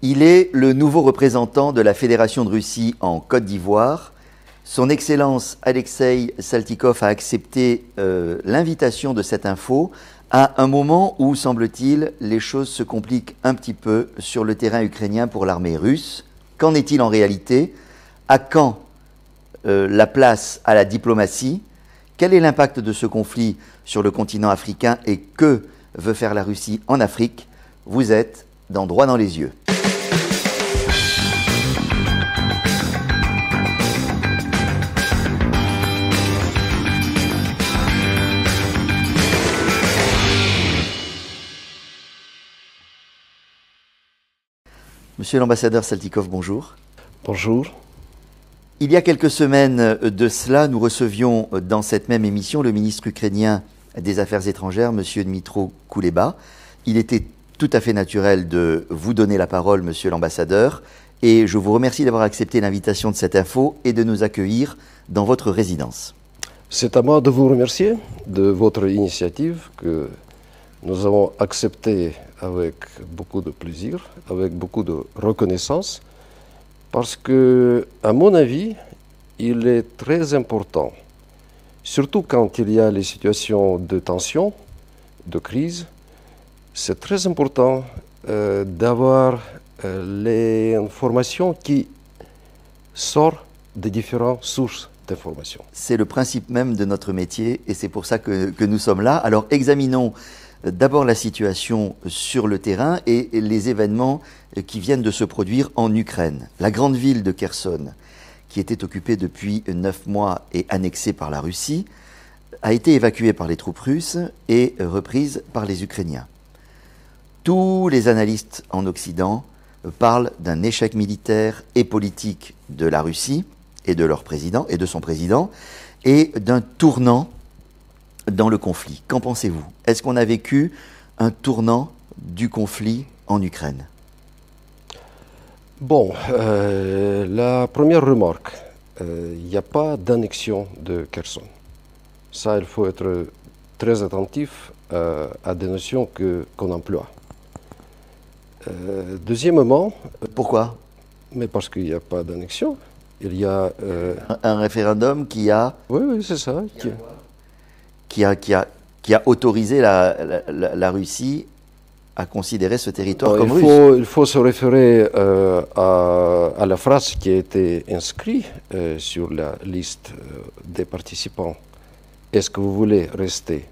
Il est le nouveau représentant de la Fédération de Russie en Côte d'Ivoire. Son Excellence Alexei Saltykov a accepté l'invitation de cette info à un moment où, semble-t-il, les choses se compliquent un petit peu sur le terrain ukrainien pour l'armée russe. Qu'en est-il en réalité? À quand la place à la diplomatie? Quel est l'impact de ce conflit sur le continent africain et que veut faire la Russie en Afrique? Vous êtes dans Droit dans les yeux. Monsieur l'ambassadeur Saltykov, bonjour. Bonjour. Il y a quelques semaines de cela, nous recevions dans cette même émission le ministre ukrainien des Affaires étrangères, M. Dmytro Kuleba. Il était tout à fait naturel de vous donner la parole, monsieur l'ambassadeur, et je vous remercie d'avoir accepté l'invitation de cette info et de nous accueillir dans votre résidence. C'est à moi de vous remercier de votre initiative que nous avons acceptée avec beaucoup de plaisir, avec beaucoup de reconnaissance, parce que, à mon avis, il est très important, surtout quand il y a les situations de tension, de crise, c'est très important d'avoir les informations qui sortent des différentes sources d'informations. C'est le principe même de notre métier et c'est pour ça que nous sommes là. Alors examinons d'abord la situation sur le terrain et les événements qui viennent de se produire en Ukraine. La grande ville de Kherson, qui était occupée depuis 9 mois et annexée par la Russie, a été évacuée par les troupes russes et reprise par les Ukrainiens. Tous les analystes en Occident parlent d'un échec militaire et politique de la Russie et de leur président et de son président et d'un tournant dans le conflit. Qu'en pensez-vous? Est-ce qu'on a vécu un tournant du conflit en Ukraine? Bon, la première remarque, il n'y a pas d'annexion de Kherson. Ça, il faut être très attentif à des notions qu'on emploie. Deuxièmement... Pourquoi? Mais parce qu'il n'y a pas d'annexion. Il y a... un référendum qui a... Oui, c'est ça. Qui a autorisé la Russie à considérer ce territoire comme russe. Il faut se référer à la phrase qui a été inscrite sur la liste des participants. Est-ce que vous voulez rester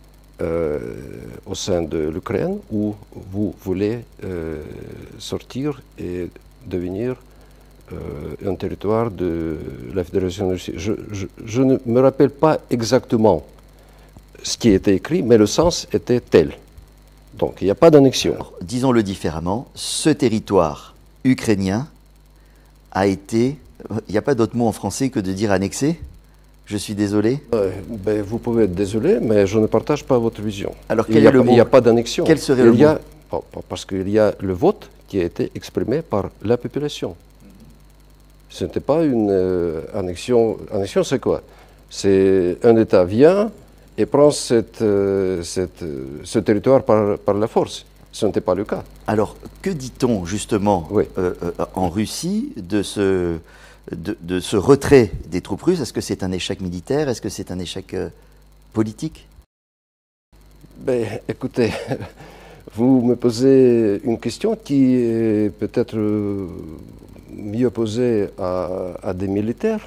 au sein de l'Ukraine ou vous voulez sortir et devenir un territoire de la Fédération de Russie? Je ne me rappelle pas exactement ce qui était écrit, mais le sens était tel. Donc, il n'y a pas d'annexion. Disons-le différemment, ce territoire ukrainien a été... Il n'y a pas d'autre mot en français que de dire annexé? Je suis désolé. Vous pouvez être désolé, mais je ne partage pas votre vision. Alors, quel est le mot? Il n'y a pas d'annexion. Quel serait le mot? Parce qu'il y a le vote qui a été exprimé par la population. Ce n'était pas une annexion. Annexion, c'est quoi? C'est un État vient et prend ce territoire par la force. Ce n'était pas le cas. Alors, que dit-on justement en Russie de ce retrait des troupes russes? Est-ce que c'est un échec militaire? Est-ce que c'est un échec politique? Écoutez, vous me posez une question qui est peut-être mieux posée à des militaires.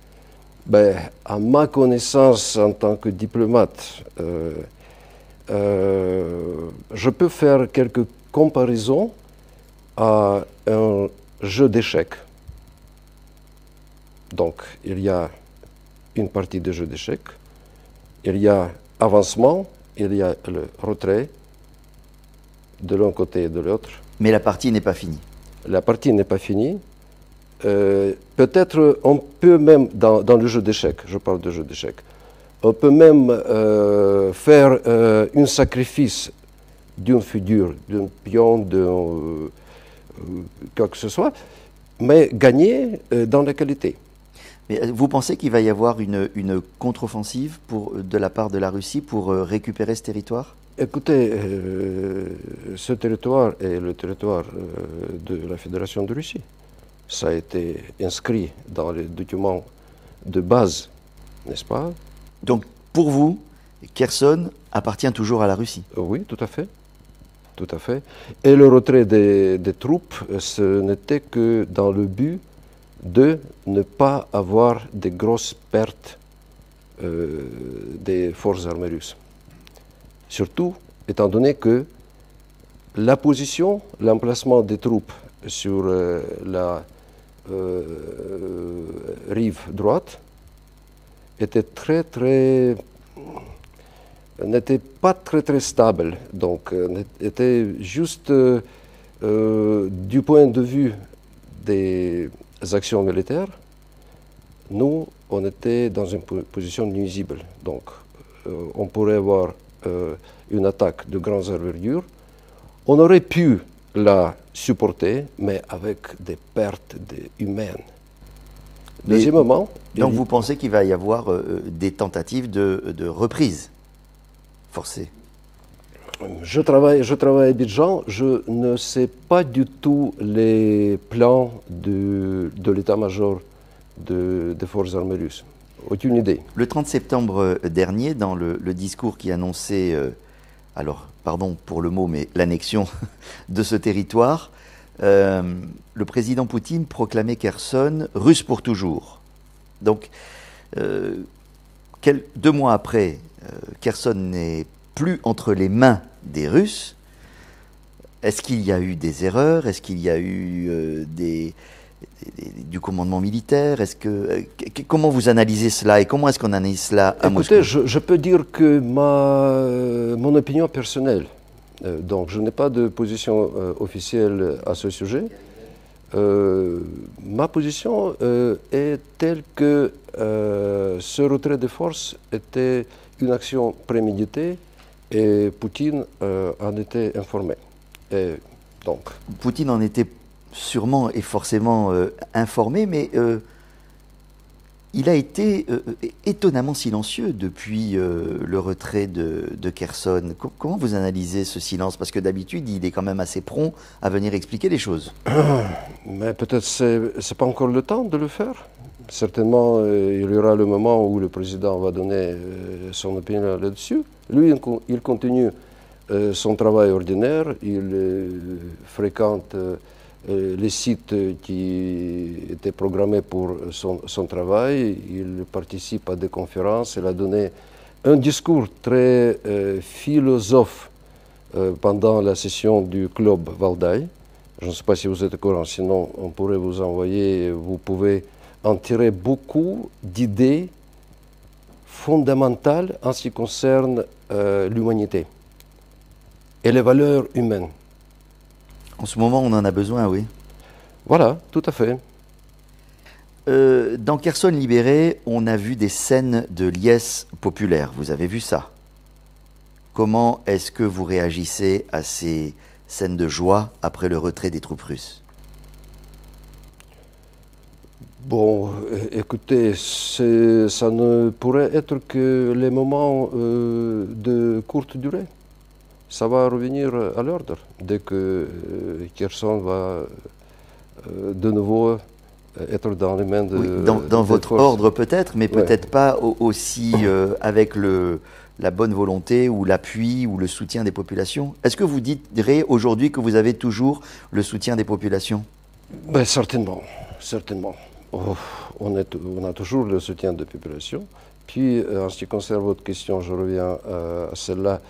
À ma connaissance en tant que diplomate, je peux faire quelques comparaisons à un jeu d'échecs. Donc, il y a une partie de jeu d'échecs, il y a avancement, il y a le retrait de l'un côté et de l'autre. Mais la partie n'est pas finie. La partie n'est pas finie. Peut-être on peut même, dans le jeu d'échecs, je parle de jeu d'échecs, on peut même faire un sacrifice d'une figure, d'un pion, de quoi que ce soit, mais gagner dans la qualité. Mais vous pensez qu'il va y avoir une contre-offensive de la part de la Russie pour récupérer ce territoire? Écoutez, ce territoire est le territoire de la Fédération de Russie. Ça a été inscrit dans les documents de base, n'est-ce pas? Donc, pour vous, Kherson appartient toujours à la Russie? Oui, tout à fait. Tout à fait. Et le retrait des troupes, ce n'était que dans le but de ne pas avoir de grosses pertes des forces armées russes. Surtout, étant donné que la position, l'emplacement des troupes sur la rive droite n'était pas très stable, donc était juste du point de vue des actions militaires, nous on était dans une position nuisible, donc on pourrait avoir une attaque de grande envergure, on aurait pu la supporter, mais avec des pertes humaines. Deuxièmement, donc vous pensez qu'il va y avoir des tentatives de reprise forcée? Je travaille à Abidjan, je ne sais pas du tout les plans de l'état-major des forces armées russes. Aucune idée. Le 30 septembre dernier, dans le discours qui annonçait, alors pardon pour le mot, mais l'annexion de ce territoire, le président Poutine proclamait Kherson russe pour toujours. Donc, 2 mois après, Kherson n'est plus entre les mains des Russes. Est-ce qu'il y a eu des erreurs? Est-ce qu'il y a eu du commandement militaire? Comment vous analysez cela et comment est-ce qu'on analyse cela à Moscou? Écoutez, je peux dire que mon opinion personnelle, donc je n'ai pas de position officielle à ce sujet. Ma position est telle que ce retrait de force était une action préméditée et Poutine en était informé. Et donc, Poutine en était sûrement et forcément informé, mais il a été étonnamment silencieux depuis le retrait de Kherson. Comment vous analysez ce silence? Parce que d'habitude, il est quand même assez prompt à venir expliquer les choses. Mais peut-être c'est pas encore le temps de le faire. Certainement, il y aura le moment où le président va donner son opinion là-dessus. Lui, il continue son travail ordinaire, il fréquente les sites qui étaient programmés pour son travail, il participe à des conférences, il a donné un discours très philosophe pendant la session du club Valdai. Je ne sais pas si vous êtes au courant, sinon on pourrait vous envoyer, vous pouvez en tirer beaucoup d'idées fondamentales en ce qui concerne l'humanité et les valeurs humaines. En ce moment, on en a besoin, oui. Voilà, tout à fait. Dans Kherson libéré, on a vu des scènes de liesse populaire. Vous avez vu ça? Comment est-ce que vous réagissez à ces scènes de joie après le retrait des troupes russes? Bon, écoutez, ça ne pourrait être que les moments de courte durée. Ça va revenir à l'ordre dès que Kherson va de nouveau être dans les mains de... Oui, dans votre ordre peut-être, mais peut-être pas aussi avec la bonne volonté ou l'appui ou le soutien des populations. Est-ce que vous direz aujourd'hui que vous avez toujours le soutien des populations? Ben, certainement, certainement. On a toujours le soutien des populations. Puis, en ce qui concerne votre question, je reviens à celle-là.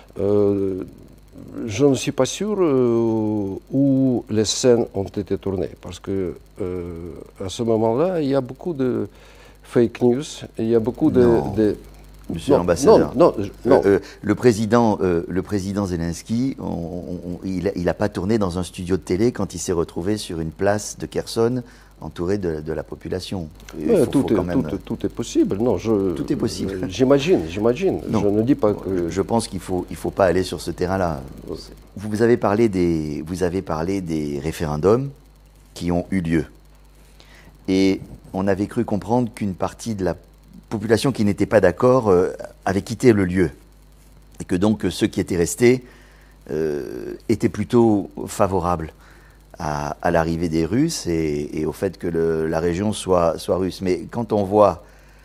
Je ne suis pas sûr où les scènes ont été tournées, parce que à ce moment-là, il y a beaucoup de fake news, il y a beaucoup Monsieur l'ambassadeur, non. Le président Zelensky, il n'a pas tourné dans un studio de télé quand il s'est retrouvé sur une place de Kherson entouré de la population. Tout est possible. Non, tout est possible. J'imagine. Je ne dis pas que... Je pense qu'il faut pas aller sur ce terrain-là. Vous avez parlé des référendums qui ont eu lieu. Et on avait cru comprendre qu'une partie de la population qui n'était pas d'accord avait quitté le lieu. et que donc ceux qui étaient restés étaient plutôt favorables à l'arrivée des Russes et au fait que la région soit russe. Mais quand on voit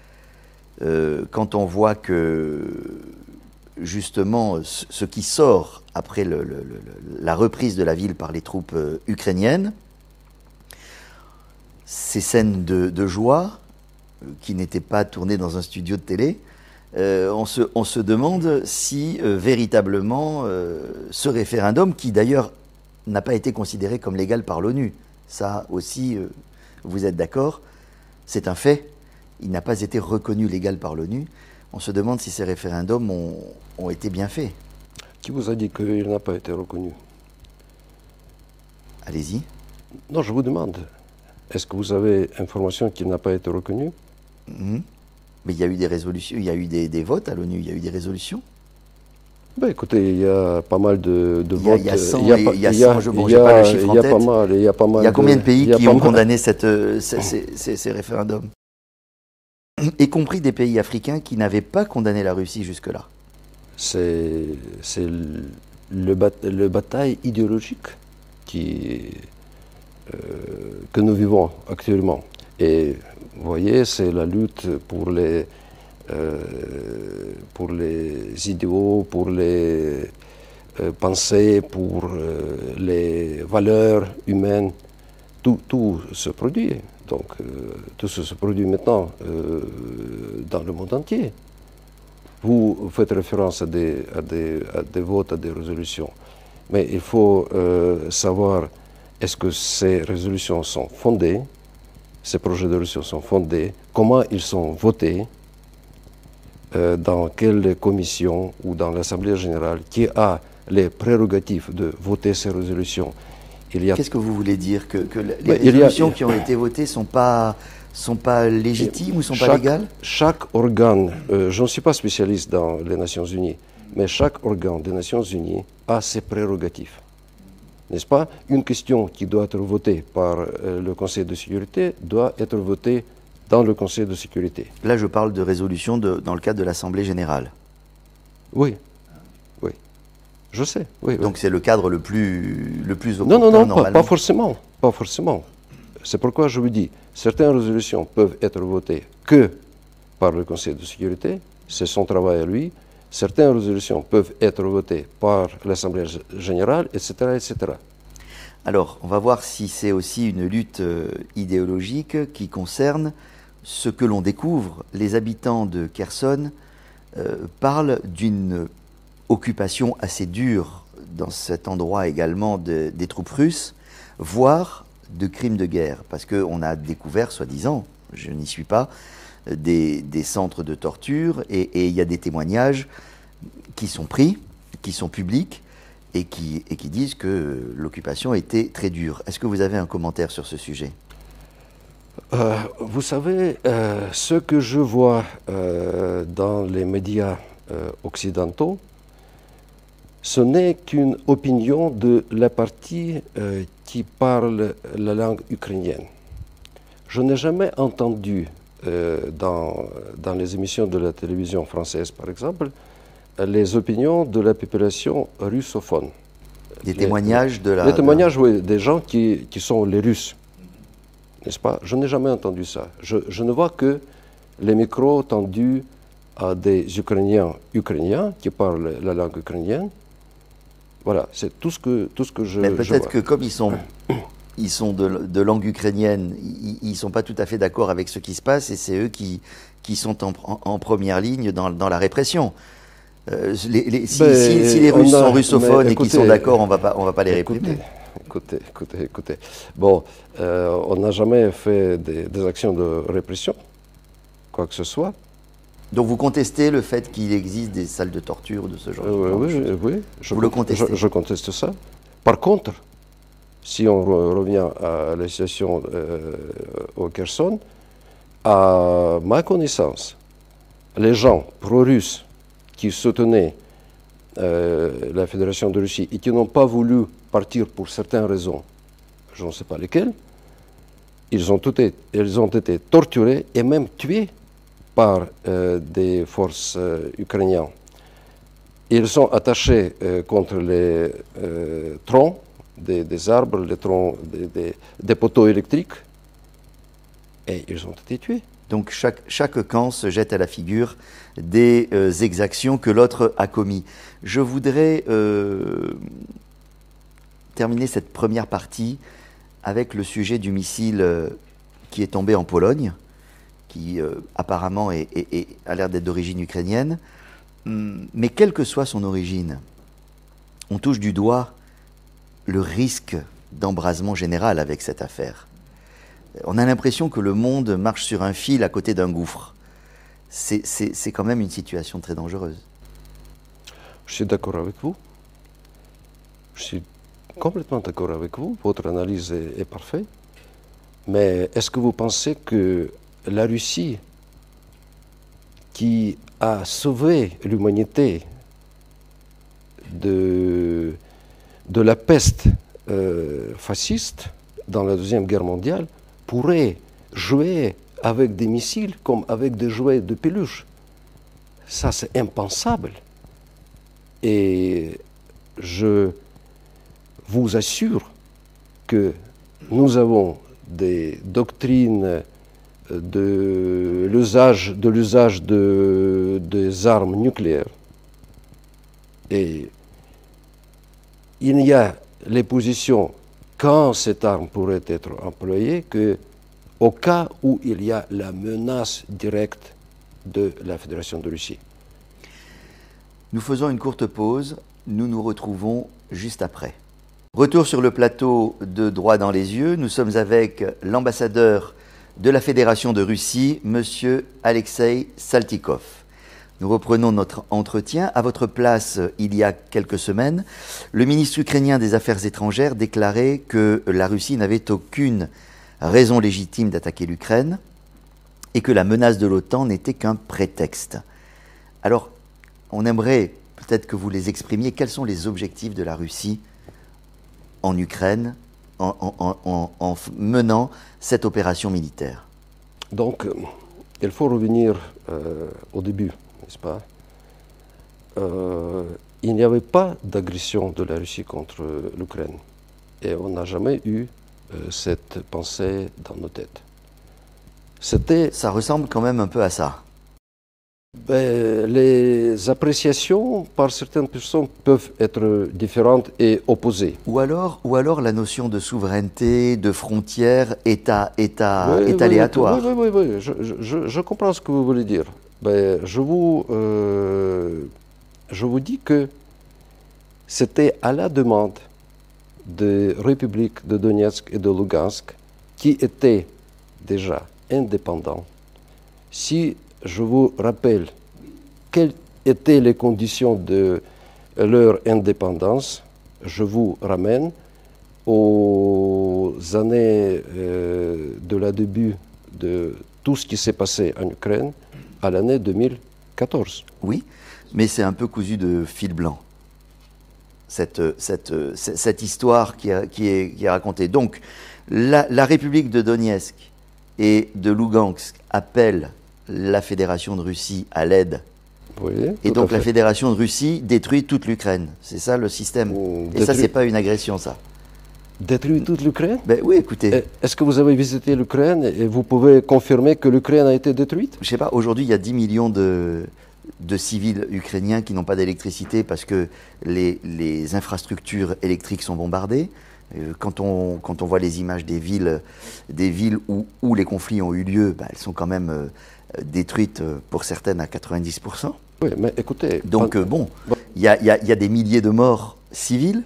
que justement ce qui sort après la reprise de la ville par les troupes ukrainiennes, ces scènes de joie qui n'étaient pas tournées dans un studio de télé, on se demande si véritablement ce référendum, qui d'ailleurs n'a pas été considéré comme légal par l'ONU, ça aussi, vous êtes d'accord, c'est un fait, il n'a pas été reconnu légal par l'ONU, on se demande si ces référendums ont été bien faits. Qui vous a dit qu'il n'a pas été reconnu? Allez-y. Non, je vous demande, est-ce que vous avez information qu'il n'a pas été reconnu? Mais il y a eu des résolutions, il y a eu des votes à l'ONU, il y a eu des résolutions. Ben, écoutez, il y a pas mal de votes. Il y a 100, j'ai pas le chiffre en tête. Il y a pas mal. Il y a combien de pays qui ont condamné ces référendums? Y compris des pays africains qui n'avaient pas condamné la Russie jusque-là. C'est le bataille idéologique que nous vivons actuellement. Et vous voyez, c'est la lutte pour les idéaux, pour les pensées, pour les valeurs humaines. Tout se produit. Donc, tout se produit maintenant dans le monde entier. Vous faites référence à des votes, à des résolutions. Mais il faut savoir, est-ce que ces résolutions sont fondées, ces projets de résolution sont fondés, comment ils sont votés, dans quelle commission ou dans l'Assemblée générale qui a les prérogatives de voter ces résolutions. Qu'est-ce que vous voulez dire? Que les résolutions qui ont été votées sont pas légitimes ou ne sont pas légales? Chaque organe, je ne suis pas spécialiste dans les Nations Unies, mais chaque organe des Nations Unies a ses prérogatives. N'est-ce pas? Une question qui doit être votée par le Conseil de sécurité doit être votée dans le Conseil de sécurité. Là, je parle de résolution dans le cadre de l'Assemblée générale. Oui, oui, je sais. Oui, donc c'est le cadre le plus opportun, non, pas forcément, pas forcément. C'est pourquoi je vous dis, certaines résolutions peuvent être votées que par le Conseil de sécurité, c'est son travail à lui. Certaines résolutions peuvent être votées par l'Assemblée générale, etc., etc. Alors, on va voir si c'est aussi une lutte idéologique qui concerne ce que l'on découvre. Les habitants de Kherson parlent d'une occupation assez dure dans cet endroit également des troupes russes, voire de crimes de guerre, parce qu'on a découvert, soi-disant, je n'y suis pas, des centres de torture, et il y a des témoignages qui sont pris, qui sont publics, et qui disent que l'occupation était très dure. Est-ce que vous avez un commentaire sur ce sujet? Vous savez, ce que je vois dans les médias occidentaux, ce n'est qu'une opinion de la partie qui parle la langue ukrainienne. Je n'ai jamais entendu dans les émissions de la télévision française, par exemple, les opinions de la population russophone. Des témoignages Les témoignages, oui, des gens qui sont les Russes, n'est-ce pas? Je n'ai jamais entendu ça. Je ne vois que les micros tendus à des Ukrainiens qui parlent la langue ukrainienne. Voilà, c'est tout ce que je vois. Mais peut-être que comme ils sont de langue ukrainienne, ils ne sont pas tout à fait d'accord avec ce qui se passe, et c'est eux qui sont en première ligne dans la répression. Si les Russes sont russophones et qu'ils sont d'accord, on va pas les réprimer. Écoutez. Bon, on n'a jamais fait des actions de répression, quoi que ce soit. Donc vous contestez le fait qu'il existe des salles de torture de ce genre de choses? Oui. Vous le contestez? Je conteste ça. Par contre, si on revient à la situation au Kherson, à ma connaissance, les gens pro-russes qui soutenaient la Fédération de Russie et qui n'ont pas voulu partir pour certaines raisons, je ne sais pas lesquelles, ils ont été torturés et même tués par des forces ukrainiennes. Ils sont attachés contre les troncs des arbres, les troncs des poteaux électriques, et ils ont été tués. Donc chaque camp se jette à la figure des exactions que l'autre a commis. Je voudrais terminer cette première partie avec le sujet du missile qui est tombé en Pologne, qui apparemment a l'air d'être d'origine ukrainienne. Mais quelle que soit son origine, on touche du doigt le risque d'embrasement général avec cette affaire. On a l'impression que le monde marche sur un fil à côté d'un gouffre. C'est quand même une situation très dangereuse. Je suis d'accord avec vous. Je suis complètement d'accord avec vous. Votre analyse est parfaite. Mais est-ce que vous pensez que la Russie, qui a sauvé l'humanité de la peste fasciste dans la Deuxième Guerre mondiale, pourrait jouer avec des missiles comme avec des jouets de peluche? Ça, c'est impensable. Et je vous assure que nous avons des doctrines de l'usage des armes nucléaires. Et il y a les positions quand cette arme pourrait être employée qu'au cas où il y a la menace directe de la Fédération de Russie. Nous faisons une courte pause, nous nous retrouvons juste après. Retour sur le plateau de Droit dans les yeux, nous sommes avec l'ambassadeur de la Fédération de Russie, M. Alexei Saltykov. Nous reprenons notre entretien. À votre place, il y a quelques semaines, le ministre ukrainien des Affaires étrangères déclarait que la Russie n'avait aucune raison légitime d'attaquer l'Ukraine et que la menace de l'OTAN n'était qu'un prétexte. Alors, on aimerait peut-être que vous les exprimiez. Quels sont les objectifs de la Russie en Ukraine en menant cette opération militaire? Donc, il faut revenir au début, n'est-ce pas? Il n'y avait pas d'agression de la Russie contre l'Ukraine. Et on n'a jamais eu cette pensée dans nos têtes. Ça ressemble quand même un peu à ça. Les appréciations par certaines personnes peuvent être différentes et opposées. Ou alors la notion de souveraineté, de frontière est aléatoire. Oui, je comprends ce que vous voulez dire. Je vous dis que c'était à la demande des républiques de Donetsk et de Lugansk qui étaient déjà indépendants. Si je vous rappelle quelles étaient les conditions de leur indépendance, je vous ramène aux années de la début de tout ce qui s'est passé en Ukraine, à l'année 2014. Oui, mais c'est un peu cousu de fil blanc, cette histoire qui est racontée. Donc, la République de Donetsk et de Lugansk appelle la Fédération de Russie à l'aide. Oui, et donc la Fédération de Russie détruit toute l'Ukraine. C'est ça le système. Et ça, c'est pas une agression, ça. Détruit toute l'Ukraine? Oui, écoutez. Est-ce que vous avez visité l'Ukraine et vous pouvez confirmer que l'Ukraine a été détruite? Je sais pas, aujourd'hui, il y a 10 millions de civils ukrainiens qui n'ont pas d'électricité parce que les infrastructures électriques sont bombardées. Quand on voit les images des villes où les conflits ont eu lieu, elles sont quand même détruites pour certaines à 90%. Oui, mais écoutez... Donc il y a des milliers de morts civils.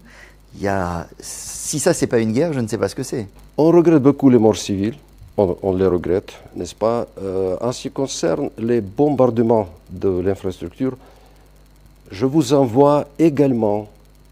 Si ça, c'est pas une guerre, je ne sais pas ce que c'est. On regrette beaucoup les morts civiles, on les regrette, n'est-ce pas? En ce qui concerne les bombardements de l'infrastructure, je vous envoie également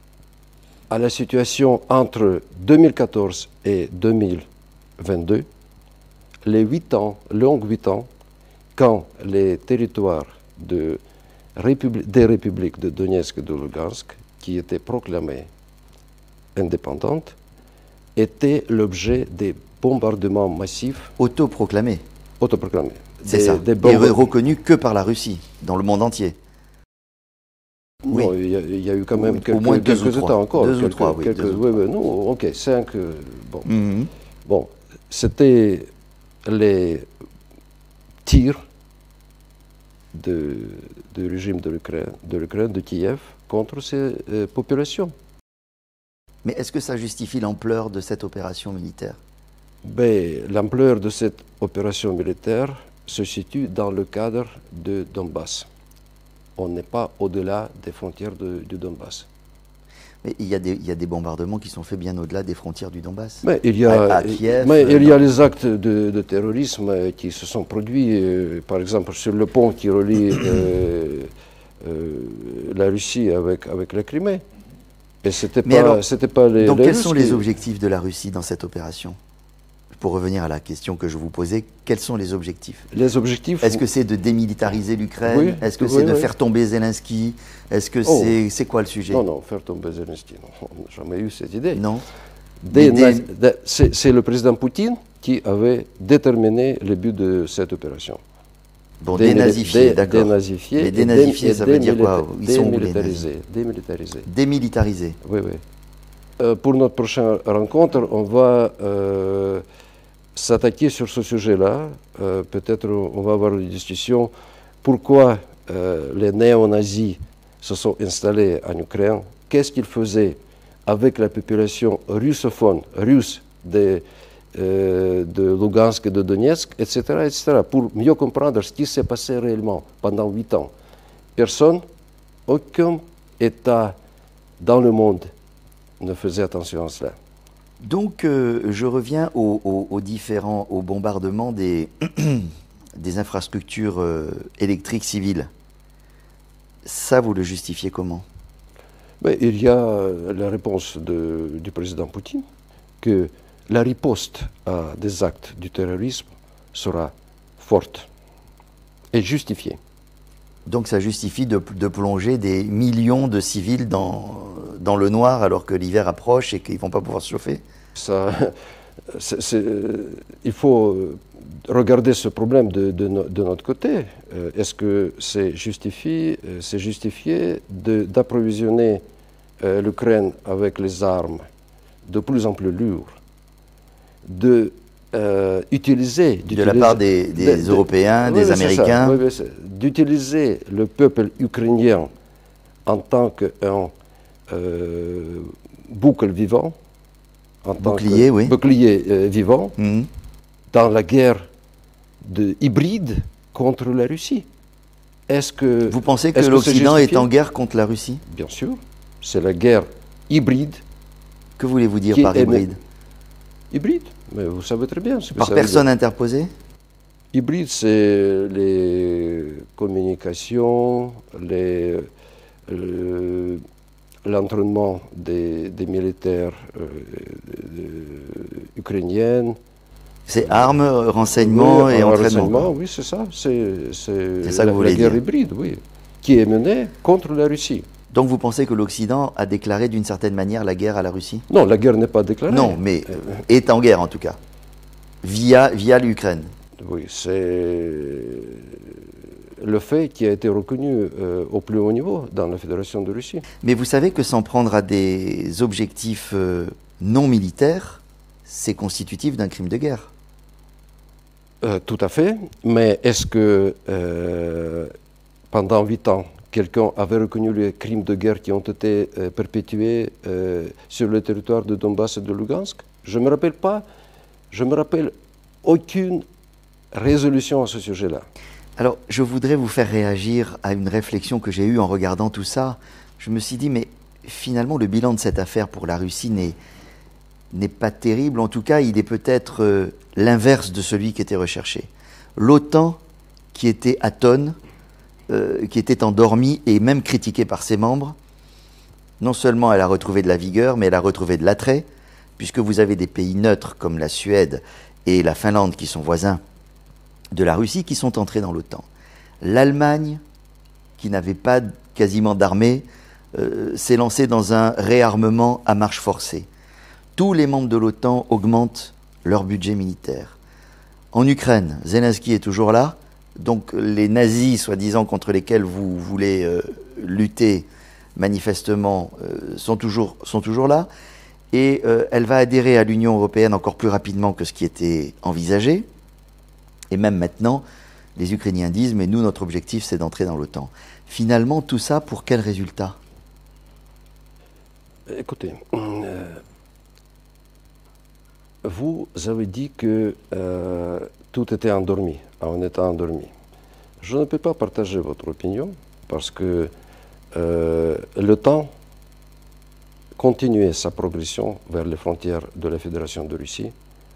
à la situation entre 2014 et 2022, les 8 ans, longs 8 ans, quand les territoires des républiques de Donetsk et de Lugansk, qui étaient proclamées indépendantes, étaient l'objet des bombardements massifs. Autoproclamés. Autoproclamés. C'est ça. Et reconnus que par la Russie, dans le monde entier. Non, Oui. il y a eu quand même Au moins deux ou quelques trois. États encore. Deux ou trois, oui, deux ou Oui, oui, non, ok, 5. Bon. Mhm. Bon, c'était les tirs du régime de l'Ukraine, de Kiev, contre ces populations. Mais est-ce que ça justifie l'ampleur de cette opération militaire? Ben, l'ampleur de cette opération militaire se situe dans le cadre de Donbass. On n'est pas au-delà des frontières du Donbass. Mais il y a des bombardements qui sont faits bien au-delà des frontières du Donbass. Mais il y a, à Kiev, il y a les actes de terrorisme qui se sont produits, par exemple, sur le pont qui relie la Russie avec la Crimée. Et c'était pas les. Donc, les quels Russes sont les qui- objectifs de la Russie dans cette opération? Pour revenir à la question que je vous posais, quels sont les objectifs? Les objectifs. Est-ce que c'est de démilitariser l'Ukraine? Oui, Est-ce que oui, c'est de oui. faire tomber Zelensky? Est-ce que Oh. c'est quoi le sujet? Non, faire tomber Zelensky, non, on n'a jamais eu cette idée. Non. C'est le président Poutine qui avait déterminé le but de cette opération. Bon, dénazifier, d'accord. Dénazifier. Mais et dénazifier, ça veut dire quoi? Ils sont où, les démilitariser. Démilitariser. Démilitariser. Oui, oui. Pour notre prochaine rencontre, on va s'attaquer sur ce sujet-là. Peut-être on va avoir une discussion. Pourquoi les néo-nazis se sont installés en Ukraine? Qu'est-ce qu'ils faisaient avec la population russophone, russe de Lugansk et de Donetsk, etc., etc., pour mieux comprendre ce qui s'est passé réellement pendant 8 ans. Personne, aucun État dans le monde ne faisait attention à cela. Donc, je reviens aux bombardements des, des infrastructures électriques civiles. Ça, vous le justifiez comment? Mais il y a la réponse du président Poutine que la riposte à des actes du terrorisme sera forte et justifiée. Donc ça justifie de plonger des millions de civils dans le noir alors que l'hiver approche et qu'ils ne vont pas pouvoir se chauffer? Il faut regarder ce problème de notre côté. Est-ce que c'est justifié d'approvisionner l'Ukraine avec les armes de plus en plus lourdes, d'utiliser de la part des Européens, des Américains? D'utiliser le peuple ukrainien en tant qu'un boucle vivant, Bouclier, oui. bouclier vivant, Mhm. dans la guerre hybride contre la Russie. Vous pensez que est-ce l'Occident c'est est justifié? en guerre contre la Russie? Bien sûr, c'est la guerre hybride. Que voulez-vous dire Qui par est- hybride? Hybride, mais vous savez très bien ce que Par ça veut personne dire. interposée? Hybride, c'est les communications, l'entraînement des militaires ukrainiens. C'est armes, renseignements et entraînement. Oui, c'est ça. C'est ça que la vous voulez guerre dire. hybride, oui, qui est menée contre la Russie. Donc vous pensez que l'Occident a déclaré d'une certaine manière la guerre à la Russie? Non, la guerre n'est pas déclarée. Non, mais est en guerre en tout cas, via l'Ukraine. Oui, c'est le fait qui a été reconnu au plus haut niveau dans la Fédération de Russie. Mais vous savez que s'en prendre à des objectifs non militaires, c'est constitutif d'un crime de guerre. Tout à fait, mais est-ce que pendant 8 ans, quelqu'un avait reconnu les crimes de guerre qui ont été perpétués sur le territoire de Donbass et de Lugansk? Je ne me rappelle pas, je me rappelle aucune résolution à ce sujet-là. Alors, je voudrais vous faire réagir à une réflexion que j'ai eue en regardant tout ça. Je me suis dit, mais finalement, le bilan de cette affaire pour la Russie n'est pas terrible. En tout cas, il est peut-être l'inverse de celui qui était recherché. L'OTAN, qui était atone, qui était endormie et même critiquée par ses membres, non seulement elle a retrouvé de la vigueur, mais elle a retrouvé de l'attrait, puisque vous avez des pays neutres comme la Suède et la Finlande qui sont voisins de la Russie qui sont entrés dans l'OTAN. L'Allemagne, qui n'avait pas quasiment d'armée, s'est lancée dans un réarmement à marche forcée. Tous les membres de l'OTAN augmentent leur budget militaire. En Ukraine, Zelensky est toujours là, donc les nazis, soi-disant, contre lesquels vous voulez lutter, manifestement, sont toujours là. Et elle va adhérer à l'Union européenne encore plus rapidement que ce qui était envisagé. Et même maintenant, les Ukrainiens disent, mais nous, notre objectif, c'est d'entrer dans l'OTAN. Finalement, tout ça, pour quel résultat? Écoutez, vous avez dit que tout était endormi, on était endormi. Je ne peux pas partager votre opinion parce que le temps continuait sa progression vers les frontières de la Fédération de Russie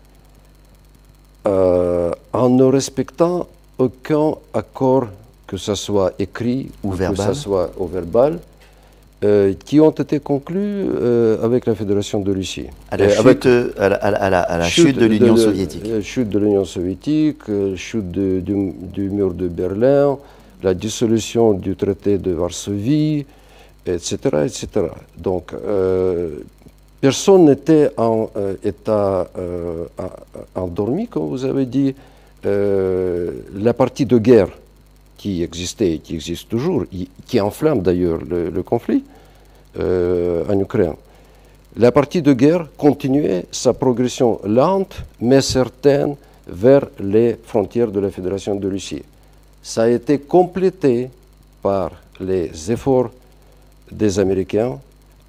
en ne respectant aucun accord, que ce soit écrit ou que ce soit au verbal, qui ont été conclus avec la Fédération de Russie. À la chute de l'Union soviétique. Chute de l'Union soviétique, chute du mur de Berlin, la dissolution du traité de Varsovie, etc. etc. Donc, personne n'était en état endormi, comme vous avez dit. La partie de guerre qui existait et qui existe toujours, qui enflamme d'ailleurs le conflit en Ukraine. La partie de guerre continuait sa progression lente mais certaine vers les frontières de la Fédération de Russie. Ça a été complété par les efforts des Américains,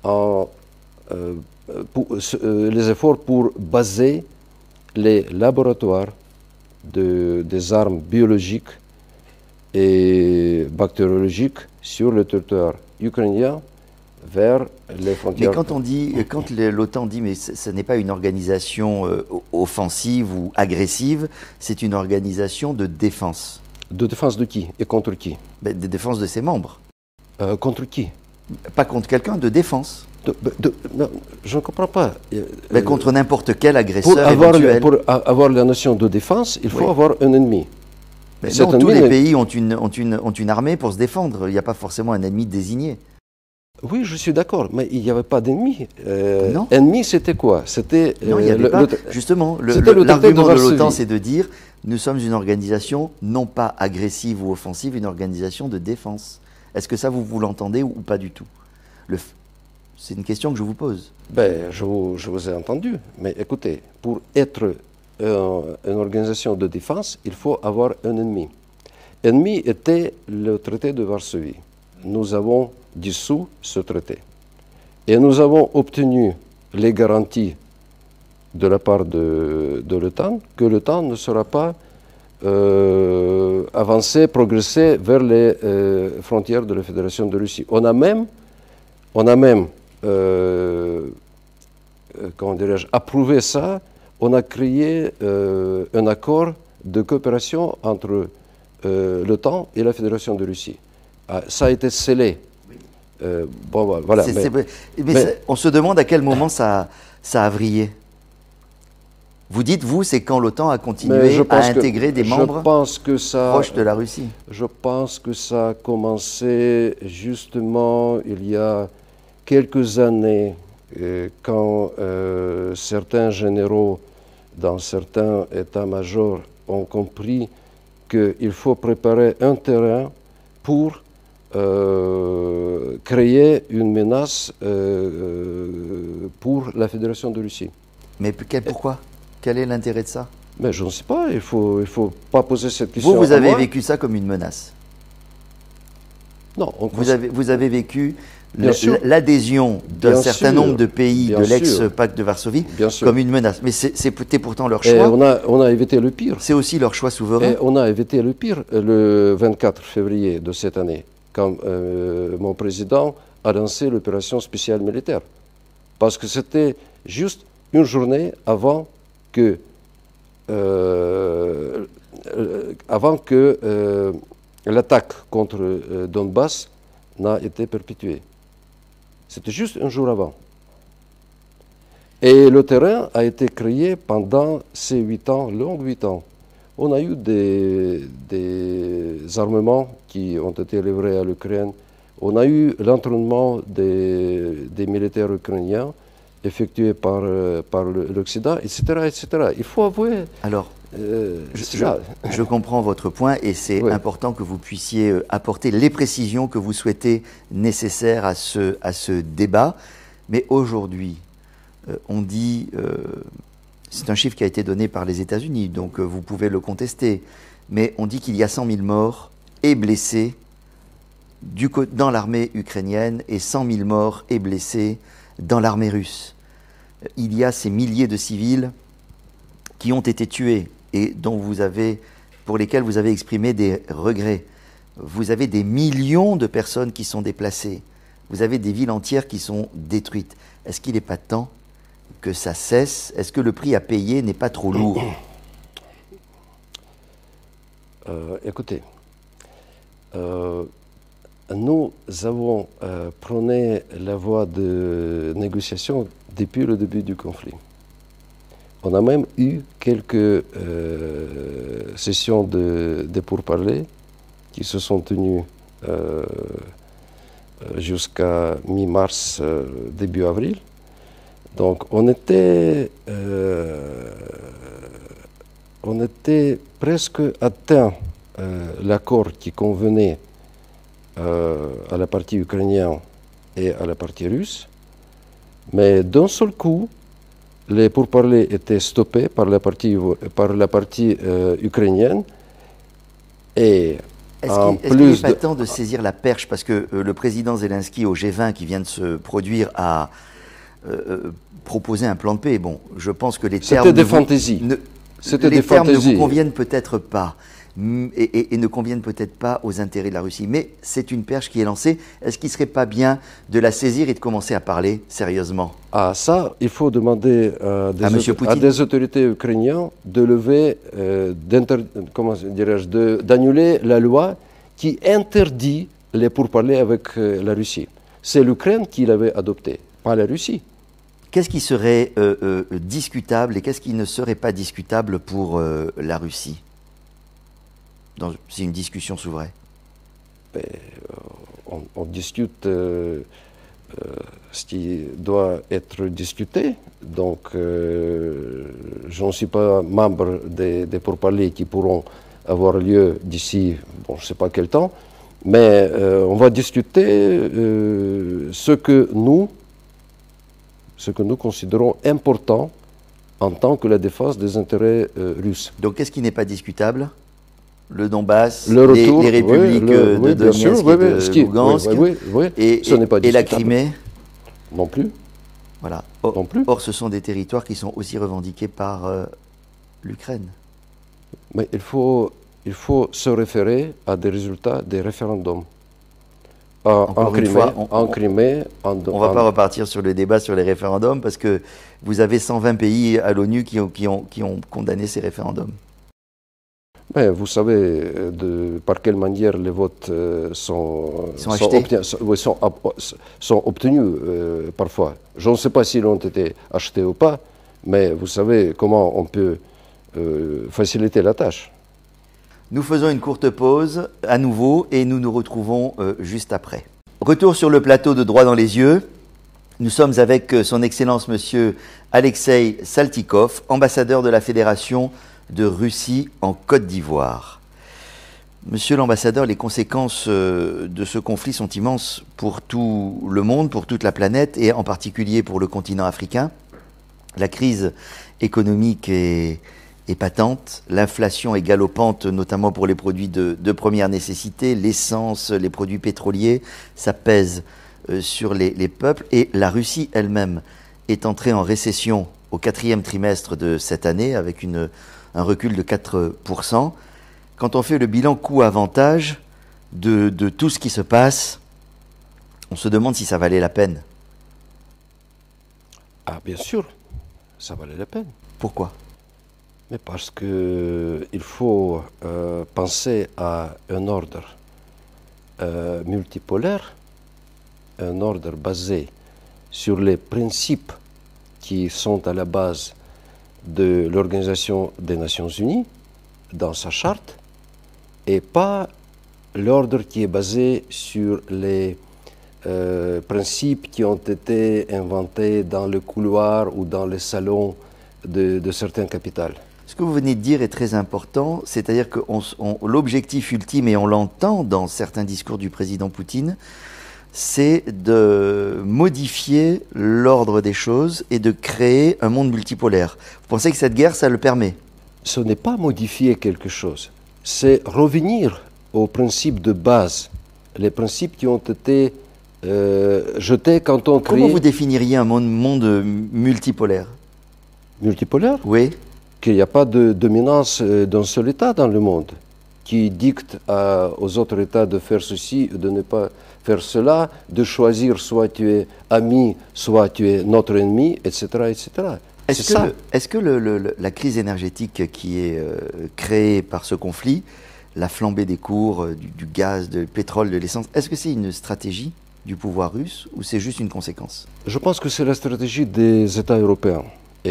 les efforts pour baser les laboratoires des armes biologiques et bactériologiques sur le territoire ukrainien vers les frontières. Mais quand l'OTAN dit mais ce n'est pas une organisation offensive ou agressive, c'est une organisation de défense. De défense de qui et contre qui? De défense de ses membres. Contre qui? Pas contre quelqu'un, de défense. Non, je ne comprends pas. Mais contre n'importe quel agresseur éventuel. Pour avoir la notion de défense, il faut avoir un ennemi. Mais non, tous les pays ont une armée pour se défendre. Il n'y a pas forcément un ennemi désigné. Oui, je suis d'accord, mais il n'y avait pas d'ennemi. Non. Ennemi, c'était quoi? C'était non, il n'y avait pas. Justement, l'argument de l'OTAN, c'est de dire nous sommes une organisation non pas agressive ou offensive, une organisation de défense. Est-ce que ça, vous l'entendez ou pas du tout? C'est une question que je vous pose. Je vous ai entendu, mais écoutez, pour être une organisation de défense, il faut avoir un ennemi. L'ennemi était le traité de Varsovie. Nous avons dissous ce traité. Et nous avons obtenu les garanties de la part de l'OTAN que l'OTAN ne sera pas avancé, progressé vers les frontières de la Fédération de Russie. On a même comment dirais-je, approuvé ça. On a créé un accord de coopération entre l'OTAN et la Fédération de Russie. Ça a été scellé. Voilà. Mais on se demande à quel moment ça a vrillé. Vous dites, c'est quand l'OTAN a continué à intégrer des membres proches de la Russie. Je pense que ça a commencé justement il y a quelques années, quand certains généraux dans certains états-majors ont compris qu'il faut préparer un terrain pour créer une menace pour la Fédération de Russie. Mais pourquoi? Quel est l'intérêt de ça? Mais je ne sais pas, il faut pas poser cette question. Vous avez vécu ça comme une menace? Non. Vous avez vécu l'adhésion d'un certain nombre de pays de l'ex-pacte de Varsovie comme une menace. Mais c'était pourtant leur choix. Et on a évité le pire. C'est aussi leur choix souverain. Et on a évité le pire le 24 février de cette année, quand mon président a lancé l'opération spéciale militaire. Parce que c'était juste une journée avant que l'attaque contre Donbass n'a été perpétuée. C'était juste un jour avant. Et le terrain a été créé pendant ces 8 ans, longs 8 ans. On a eu des armements qui ont été livrés à l'Ukraine. On a eu l'entraînement des militaires ukrainiens effectué par l'Occident, etc., etc. Il faut avouer. Alors, Je comprends votre point et c'est important que vous puissiez apporter les précisions que vous souhaitez nécessaires à ce débat. Mais aujourd'hui, on dit, c'est un chiffre qui a été donné par les États-Unis, donc vous pouvez le contester, mais on dit qu'il y a 100 000 morts et blessés dans l'armée ukrainienne et 100 000 morts et blessés dans l'armée russe. Il y a ces milliers de civils qui ont été tués et pour lesquels vous avez exprimé des regrets. Vous avez des millions de personnes qui sont déplacées. Vous avez des villes entières qui sont détruites. Est-ce qu'il n'est pas temps que ça cesse? Est-ce que le prix à payer n'est pas trop lourd? Écoutez, nous avons prôné la voie de négociation depuis le début du conflit. On a même eu quelques sessions de pourparlers qui se sont tenues jusqu'à mi-mars, début avril. Donc on était presque atteint l'accord qui convenait à la partie ukrainienne et à la partie russe, mais d'un seul coup, les pourparlers étaient stoppés par la partie ukrainienne. Et est-ce qu'il n'est pas temps de saisir la perche? Parce que le président Zelensky au G20 qui vient de se produire a proposé un plan de paix. Bon, je pense que les termes des fantaisies. Les termes ne vous conviennent peut-être pas. Et ne conviennent peut-être pas aux intérêts de la Russie. Mais c'est une perche qui est lancée. Est-ce qu'il ne serait pas bien de la saisir et de commencer à parler sérieusement? Ah, ça, il faut demander à des autorités ukrainiennes de lever, d'annuler la loi qui interdit les pourparlers avec la Russie. C'est l'Ukraine qui l'avait adoptée, pas la Russie. Qu'est-ce qui serait discutable et qu'est-ce qui ne serait pas discutable pour la Russie? C'est une discussion s'ouvrait. On discute ce qui doit être discuté. Donc, je ne suis pas membre des pourparlers qui pourront avoir lieu d'ici, bon, je ne sais pas quel temps, mais on va discuter ce que nous considérons important en tant que la défense des intérêts russes. Donc, qu'est-ce qui n'est pas discutable? Le Donbass, les républiques de Donetsk et de Lugansk, et la Crimée? Non plus. Voilà. Non plus. Or, ce sont des territoires qui sont aussi revendiqués par l'Ukraine. Mais il faut se référer à des résultats des référendums. En Crimée, on ne va pas repartir sur le débat sur les référendums parce que vous avez 120 pays à l'ONU qui ont condamné ces référendums. Mais vous savez par quelle manière les votes sont obtenus parfois. Je ne sais pas s'ils ont été achetés ou pas, mais vous savez comment on peut faciliter la tâche. Nous faisons une courte pause à nouveau et nous nous retrouvons juste après. Retour sur le plateau de Droit dans les yeux. Nous sommes avec son Excellence Monsieur Alexei Saltykov, ambassadeur de la Fédération de Russie en Côte d'Ivoire. Monsieur l'ambassadeur, les conséquences de ce conflit sont immenses pour tout le monde, pour toute la planète et en particulier pour le continent africain. La crise économique est patente, l'inflation est galopante, notamment pour les produits de première nécessité, l'essence, les produits pétroliers, ça pèse sur les peuples et la Russie elle-même est entrée en récession au 4e trimestre de cette année avec un recul de 4%. Quand on fait le bilan coût-avantage de tout ce qui se passe, on se demande si ça valait la peine. Ah, bien sûr, ça valait la peine. Pourquoi? Mais parce qu'il faut penser à un ordre multipolaire, un ordre basé sur les principes qui sont à la base de l'Organisation des Nations Unies dans sa charte et pas l'ordre qui est basé sur les principes qui ont été inventés dans le couloir ou dans les salons de certaines capitales. Ce que vous venez de dire est très important, c'est-à-dire que l'objectif ultime, et on l'entend dans certains discours du président Poutine, c'est de modifier l'ordre des choses et de créer un monde multipolaire. Vous pensez que cette guerre, ça le permet? Ce n'est pas modifier quelque chose, c'est revenir aux principes de base, les principes qui ont été jetés quand on crée... Comment vous définiriez un monde multipolaire? Multipolaire? Oui. Qu'il n'y a pas de dominance d'un seul État dans le monde qui dicte aux autres États de faire ceci, de ne pas faire cela, de choisir soit tu es ami, soit tu es notre ennemi, etc. etc. Est-ce que la crise énergétique qui est créée par ce conflit, la flambée des cours du gaz, du pétrole, de l'essence, est-ce que c'est une stratégie du pouvoir russe ou c'est juste une conséquence? Je pense que c'est la stratégie des États européens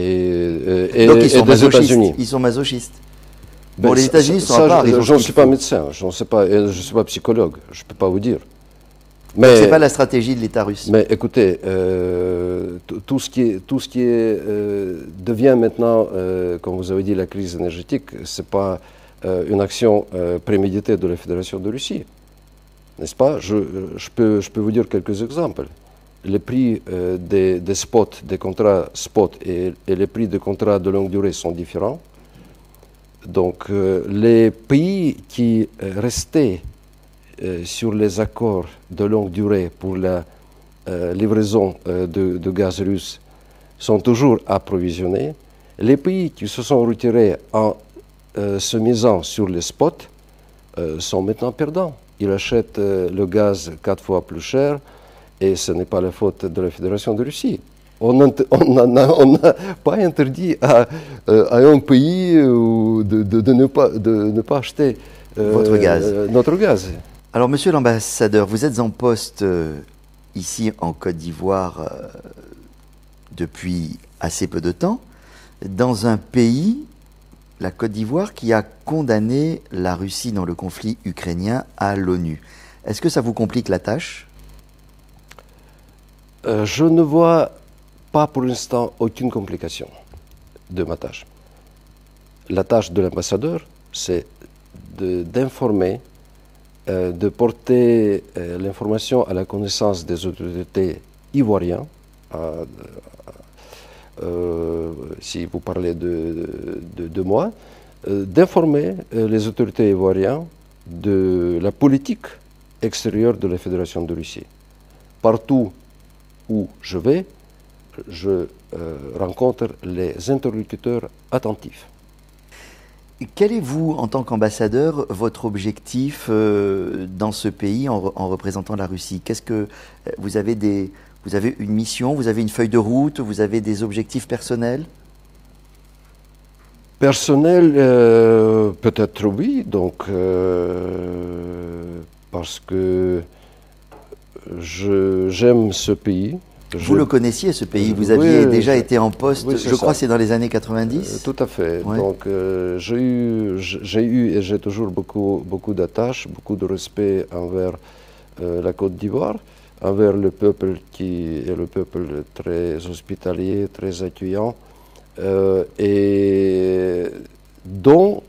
et Donc ils sont des États-Unis. Ils sont masochistes. Ben, bon, les États-Unis sont à part. Je ne suis pas médecin, je ne suis pas psychologue, je ne peux pas vous dire. Mais ce n'est pas la stratégie de l'État russe. Mais écoutez, tout ce qui devient maintenant, comme vous avez dit, la crise énergétique, ce n'est pas une action préméditée de la Fédération de Russie. N'est-ce pas? Je peux vous dire quelques exemples. Les prix des spots, des contrats spots et les prix des contrats de longue durée sont différents. Donc les pays qui restaient sur les accords de longue durée pour la livraison de gaz russe sont toujours approvisionnés. Les pays qui se sont retirés en se misant sur les spots sont maintenant perdants. Ils achètent le gaz 4 fois plus cher et ce n'est pas la faute de la Fédération de Russie. On n'a pas interdit à un pays de ne pas acheter notre gaz. Alors, monsieur l'ambassadeur, vous êtes en poste ici en Côte d'Ivoire depuis assez peu de temps, dans un pays, la Côte d'Ivoire, qui a condamné la Russie dans le conflit ukrainien à l'ONU. Est-ce que ça vous complique la tâche? Je ne vois pas pour l'instant aucune complication de ma tâche. La tâche de l'ambassadeur, c'est d'informer, de porter l'information à la connaissance des autorités ivoiriennes. Si vous parlez de moi, d'informer les autorités ivoiriennes de la politique extérieure de la Fédération de Russie. Partout où je vais, je rencontre les interlocuteurs attentifs. Quel est, vous, en tant qu'ambassadeur, votre objectif dans ce pays en représentant la Russie? Qu'est-ce que vous avez une mission, vous avez une feuille de route, vous avez des objectifs personnels? Personnel, peut-être oui, donc parce que j'aime ce pays. Vous le connaissiez, ce pays, vous aviez déjà été en poste, oui, je crois que c'est dans les années 90? Tout à fait. Ouais. Donc j'ai eu et j'ai toujours beaucoup d'attaches, beaucoup de respect envers la Côte d'Ivoire, envers le peuple qui est le peuple très hospitalier, très accueillant, et dont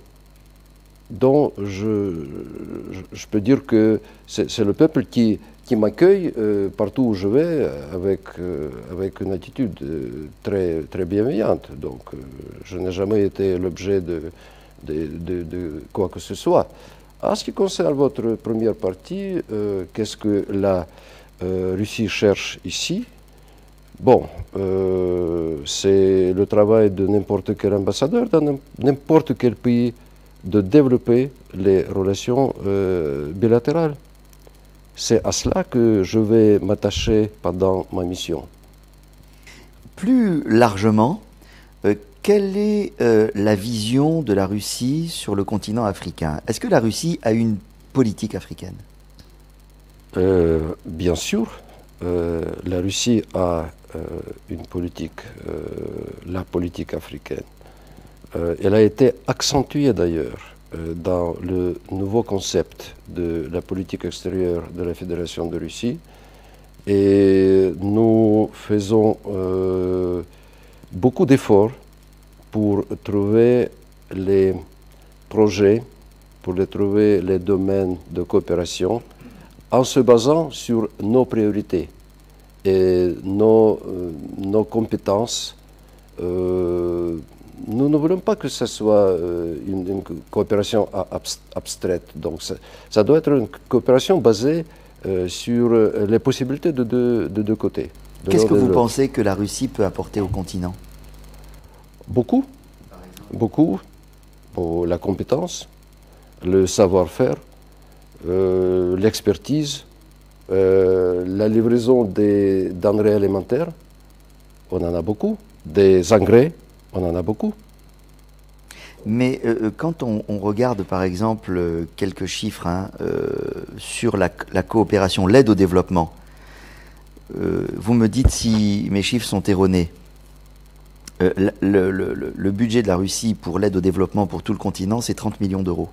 je peux dire que c'est le peuple qui m'accueille partout où je vais avec une attitude très, très bienveillante. Donc je n'ai jamais été l'objet de quoi que ce soit. En ce qui concerne votre première partie, qu'est-ce que la Russie cherche ici? Bon, c'est le travail de n'importe quel ambassadeur dans n'importe quel pays de développer les relations bilatérales. C'est à cela que je vais m'attacher pendant ma mission. Plus largement, quelle est la vision de la Russie sur le continent africain? Est-ce que la Russie a une politique africaine? Bien sûr, la Russie a une politique, la politique africaine. Elle a été accentuée d'ailleurs dans le nouveau concept de la politique extérieure de la Fédération de Russie. Et nous faisons beaucoup d'efforts pour trouver les projets, pour trouver les domaines de coopération en se basant sur nos priorités et nos compétences. Nous ne voulons pas que ce soit une coopération abstraite. Donc ça doit être une coopération basée sur les possibilités de deux côtés. Qu'est-ce que vous pensez que la Russie peut apporter au continent? Beaucoup. Beaucoup. Pour la compétence, le savoir-faire, l'expertise, la livraison des denrées alimentaires, on en a beaucoup. Des engrais, on en a beaucoup. Mais quand on regarde par exemple quelques chiffres sur la coopération, l'aide au développement, vous me dites si mes chiffres sont erronés. Le budget de la Russie pour l'aide au développement pour tout le continent, c'est 30 millions d'euros.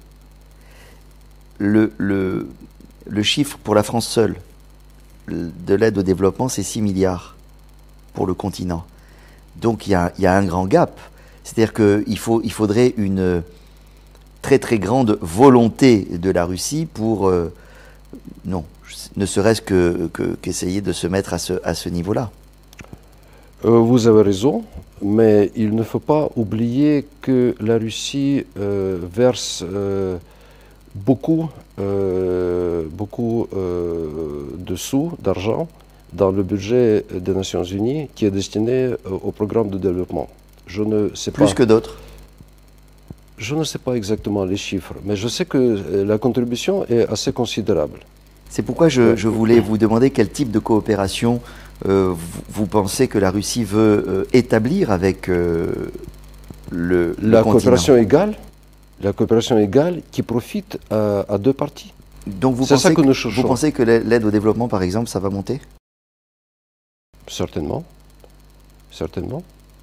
Le chiffre pour la France seule de l'aide au développement, c'est 6 milliards pour le continent. Donc il y a un grand gap. C'est-à-dire qu'il faudrait une très très grande volonté de la Russie pour, non, ne serait-ce qu'essayer de se mettre à ce niveau-là. Vous avez raison, mais il ne faut pas oublier que la Russie verse beaucoup de sous, d'argent, dans le budget des Nations Unies qui est destiné au programme de développement. Je ne sais pas. Plus que d'autres? Je ne sais pas exactement les chiffres, mais je sais que la contribution est assez considérable. C'est pourquoi je voulais vous demander quel type de coopération vous pensez que la Russie veut établir avec le coopération égale, la coopération égale qui profite à deux parties. Donc vous pensez que l'aide au développement, par exemple, ça va monter? Certainement. Certainement.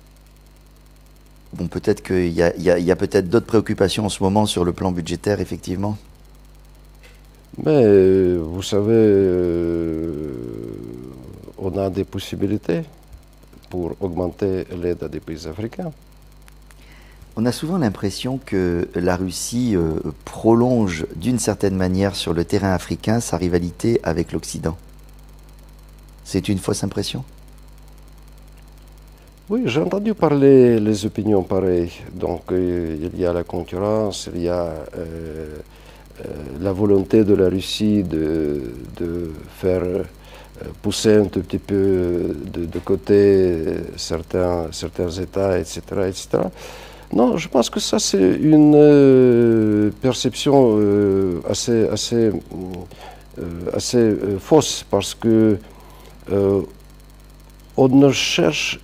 Bon, peut-être qu'il y a peut-être d'autres préoccupations en ce moment sur le plan budgétaire, effectivement. Mais vous savez, on a des possibilités pour augmenter l'aide à des pays africains. On a souvent l'impression que la Russie prolonge d'une certaine manière sur le terrain africain sa rivalité avec l'Occident. C'est une fausse impression? Oui, j'ai entendu parler les opinions pareilles. Donc il y a la concurrence, il y a la volonté de la Russie de faire pousser un tout petit peu de côté certains États, etc., etc. Non, je pense que ça c'est une perception assez fausse parce que on ne cherche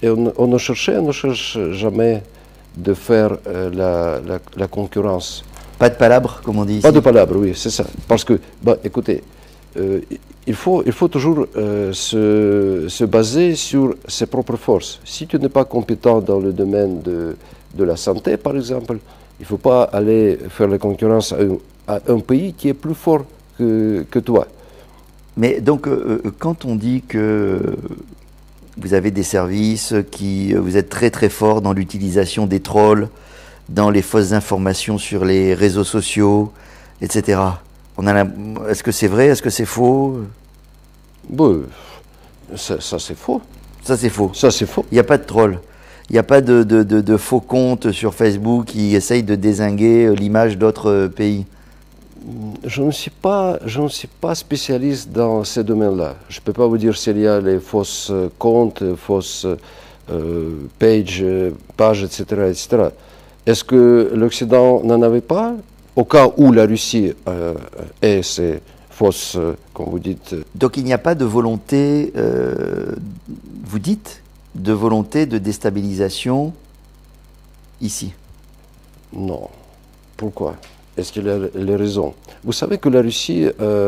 jamais de faire la concurrence. Pas de palabres, comme on dit ici? Pas de palabres, oui, c'est ça. Parce que, écoutez, il faut toujours se baser sur ses propres forces. Si tu n'es pas compétent dans le domaine de la santé, par exemple, il ne faut pas aller faire la concurrence à un pays qui est plus fort que toi. Mais donc, quand on dit que vous avez des services, vous êtes très très fort dans l'utilisation des trolls, dans les fausses informations sur les réseaux sociaux, etc. Est-ce que c'est vrai? Est-ce que c'est faux? Bon, ça c'est faux. Ça c'est faux. Ça c'est faux. Il n'y a pas de trolls. Il n'y a pas de faux comptes sur Facebook qui essayent de dézinguer l'image d'autres pays. Je ne suis pas spécialiste dans ces domaines-là. Je ne peux pas vous dire s'il y a les fausses comptes, fausses pages, etc., etc. Est-ce que l'Occident n'en avait pas? Au cas où la Russie ait ces fausses, comme vous dites. Donc il n'y a pas de volonté, vous dites, de volonté de déstabilisation ici? Non. Pourquoi? Est-ce qu'il a les raisons? Vous savez que la Russie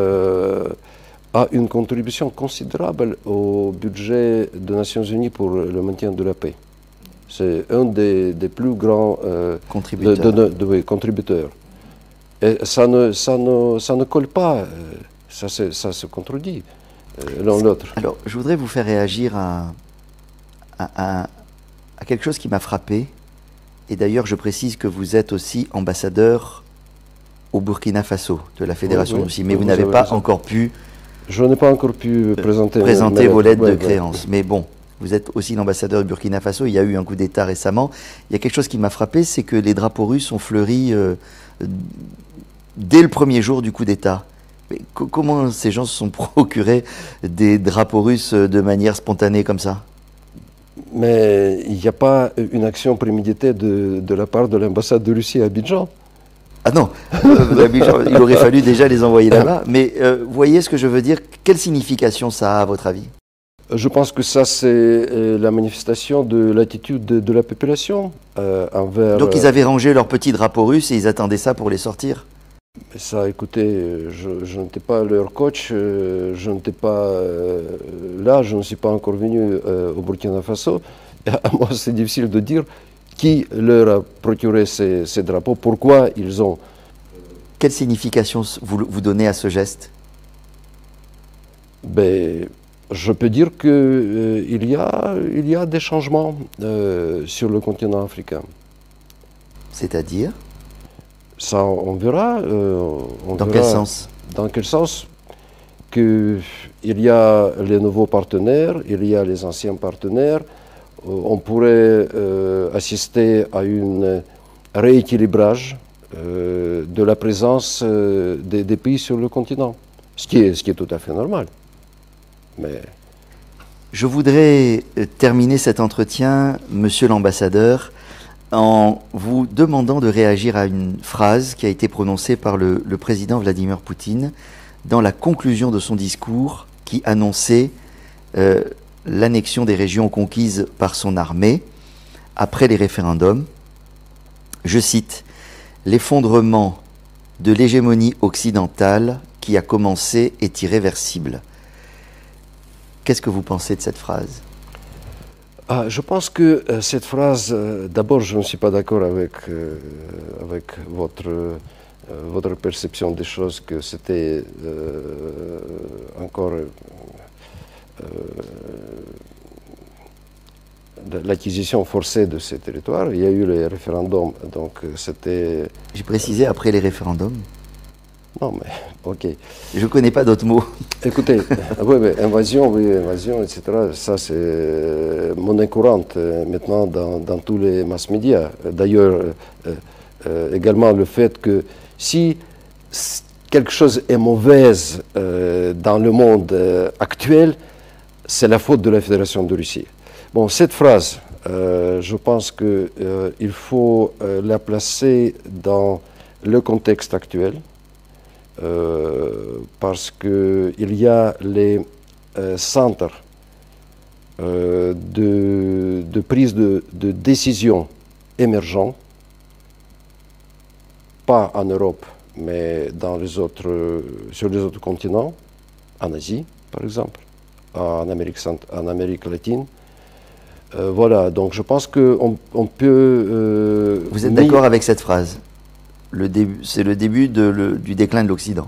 a une contribution considérable au budget des Nations Unies pour le maintien de la paix. C'est un des plus grands contributeurs. Et ça ne colle pas, ça se contredit l'un l'autre. Alors, je voudrais vous faire réagir à quelque chose qui m'a frappé Et d'ailleurs, je précise que vous êtes aussi ambassadeur au Burkina Faso de la Fédération de Russie, mais vous n'avez pas encore pu... Je n'ai pas encore pu présenter vos lettres de créance. Mais bon, vous êtes aussi l'ambassadeur du Burkina Faso. Il y a eu un coup d'État récemment. Il y a quelque chose qui m'a frappé, c'est que les drapeaux russes ont fleuri dès le premier jour du coup d'État. Comment ces gens se sont procurés des drapeaux russes de manière spontanée comme ça? Mais il n'y a pas une action préméditée de la part de l'ambassade de Russie à Abidjan. Ah non, il aurait fallu déjà les envoyer là-bas. Mais voyez ce que je veux dire? Quelle signification ça a à votre avis? Je pense que ça, c'est la manifestation de l'attitude de la population envers... Donc ils avaient rangé leurs petits drapeaux russes et ils attendaient ça pour les sortir? Ça, écoutez, je n'étais pas leur coach, je n'étais pas là, je ne suis pas encore venu au Burkina Faso. À moi, c'est difficile de dire qui leur a procuré ces drapeaux, pourquoi ils ont... Quelle signification vous donnez à ce geste? Ben, je peux dire qu'il y a des changements sur le continent africain. C'est-à-dire? Ça, on verra. Dans quel sens? Dans quel sens? Qu'il y a les nouveaux partenaires, il y a les anciens partenaires. On pourrait assister à un rééquilibrage de la présence des pays sur le continent, ce qui est tout à fait normal. Mais... Je voudrais terminer cet entretien, monsieur l'ambassadeur, en vous demandant de réagir à une phrase qui a été prononcée par le président Vladimir Poutine dans la conclusion de son discours qui annonçait l'annexion des régions conquises par son armée après les référendums. Je cite, « L'effondrement de l'hégémonie occidentale qui a commencé est irréversible ». Qu'est-ce que vous pensez de cette phrase? Je pense que cette phrase, d'abord, je ne suis pas d'accord avec votre perception des choses, que c'était encore l'acquisition forcée de ces territoires. Il y a eu les référendums, donc c'était... J'ai précisé après les référendums. Non, mais ok. Je ne connais pas d'autres mots. Écoutez, oui, invasion, etc. Ça, c'est monnaie courante maintenant dans tous les mass médias. D'ailleurs, également le fait que si quelque chose est mauvaise dans le monde actuel, c'est la faute de la Fédération de Russie. Bon, cette phrase, je pense qu'il faut la placer dans le contexte actuel. Parce qu'il y a les centres de prise de décision émergents, pas en Europe, mais sur les autres continents, en Asie par exemple, en Amérique latine. Voilà, donc je pense qu'on peut... Vous êtes d'accord avec cette phrase? C'est le début du déclin de l'Occident.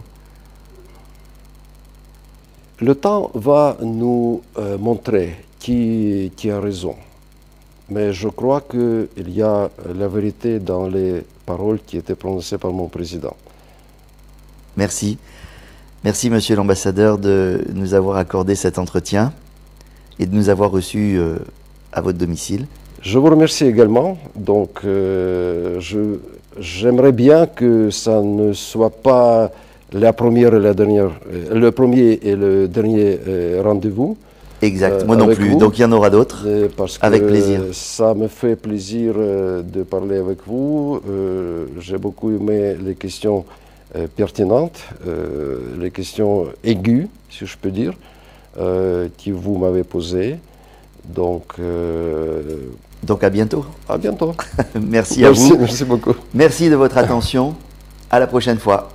Le temps va nous montrer qui a raison. Mais je crois qu'il y a la vérité dans les paroles qui étaient prononcées par mon président. Merci. Merci, monsieur l'ambassadeur, de nous avoir accordé cet entretien et de nous avoir reçus à votre domicile. Je vous remercie également. Donc, j'aimerais bien que ça ne soit pas la première et la dernière, le premier et le dernier rendez-vous. Exact, moi non plus. Vous. Donc il y en aura d'autres. Avec plaisir. Ça me fait plaisir de parler avec vous. J'ai beaucoup aimé les questions pertinentes, les questions aiguës, si je peux dire, que vous m'avez posées. Donc à bientôt. À bientôt. Merci à vous. Merci beaucoup. Merci de votre attention. À la prochaine fois.